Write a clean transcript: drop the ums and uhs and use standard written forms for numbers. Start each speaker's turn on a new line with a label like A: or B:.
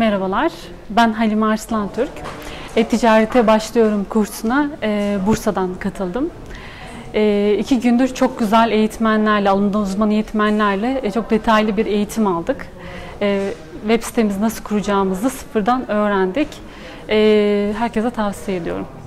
A: Merhabalar, ben Halime Arslantürk. E-ticarete başlıyorum kursuna Bursa'dan katıldım. 2 gündür çok güzel eğitmenlerle, alanında uzman eğitmenlerle çok detaylı bir eğitim aldık. Web sitemizi nasıl kuracağımızı sıfırdan öğrendik. Herkese tavsiye ediyorum.